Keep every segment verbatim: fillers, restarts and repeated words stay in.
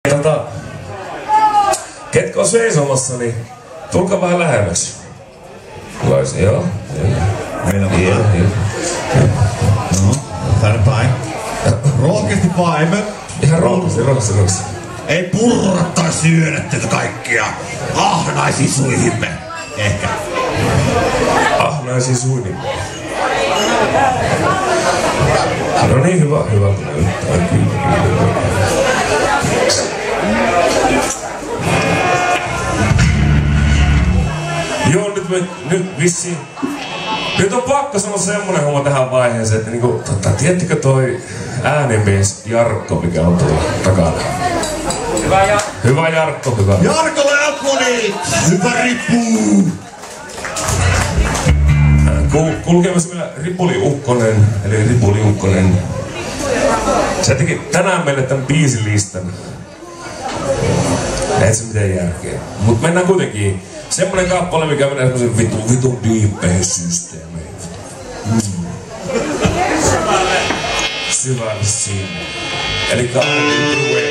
Tota, ketkä on seisomassa, niin tulkaa vähän lähemmäksi. Laisi, joo. Meillä on hieno. No, tänne päin. Rohkeasti vaan, emme... Ihan rohkeasti, rohkeasti, rohkeasti. Ei purra tai syödä tätä kaikkia ahnaisiin suihimme. Ehkä. Ahnaisiin suihimme. No niin, hyvä, hyvä. Kyllä, kyllä. Joo, nyt, me, nyt vissiin. Nyt on pakko sanoa semmonen homma tähän vaiheeseen, että niinku, tota, tiedättekö toi äänimies Jarkko, mikä on tuolla takana? Hyvä Jarkko. Hyvä Jarkko, hyvä. Jarkolle alkoholit! Hyvä rippu! Kul, kulkemassa meillä Ripuli Ukkonen, eli Ripuli Ukkonen. Se teki tänään meille tän biisilistan. Ei se mitään järkeä. Mut mennään kuitenkin. Semmonen kappale, mikä menee semmosen vitun vitun diippeihin systeemeihin. Mm. Syvälle sinne. Eli kappale.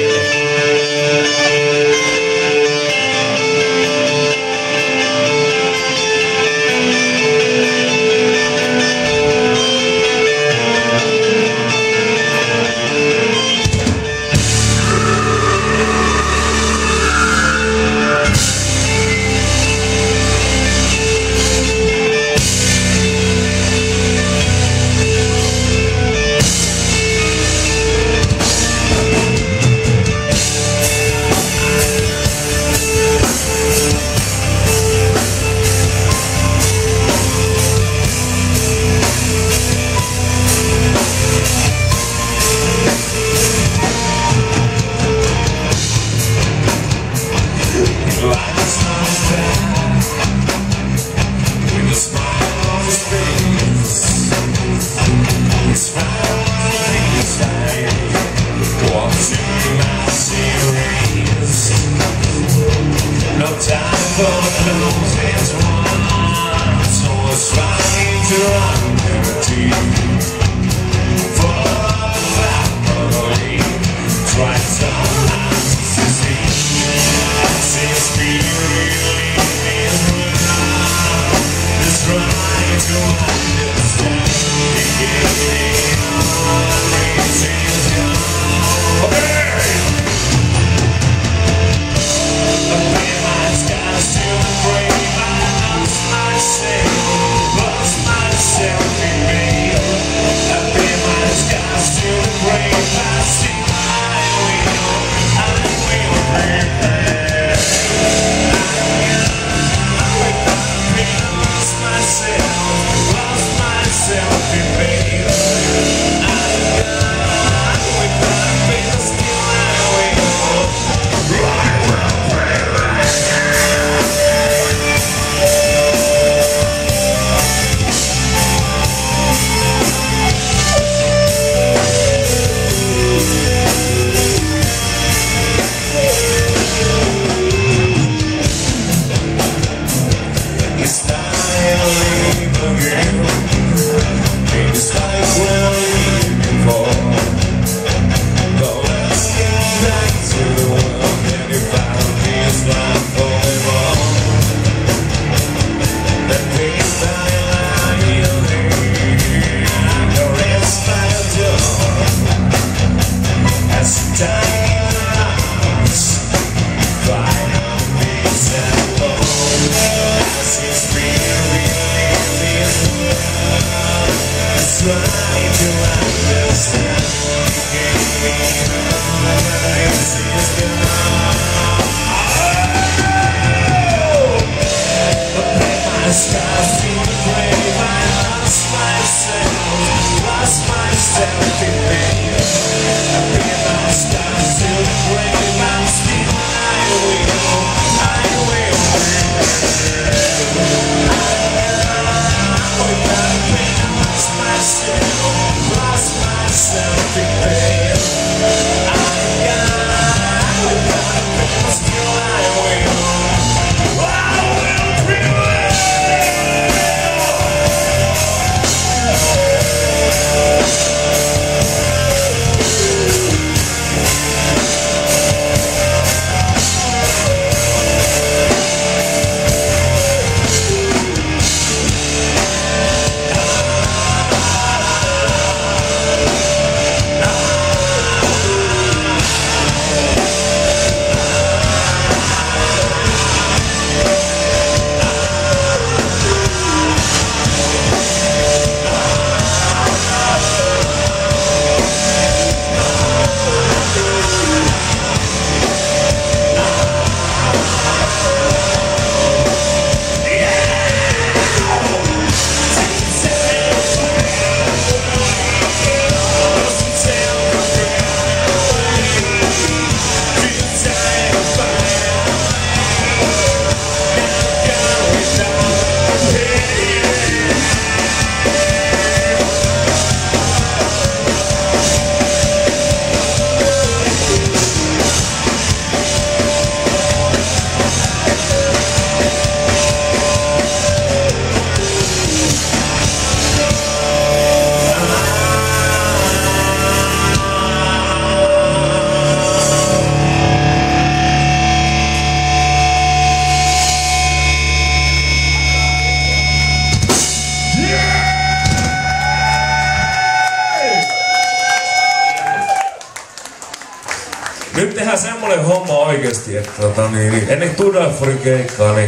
tehdään semmonen homma oikeesti, että tota, niin, niin, ennen Tudalforin keikkaa, niin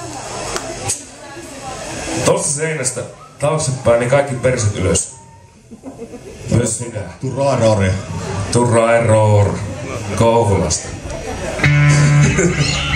tosta seinästä taaksepäin, niin kaikki perset ylös. Myös sinä. Turra error. Turra error. Kouvolasta.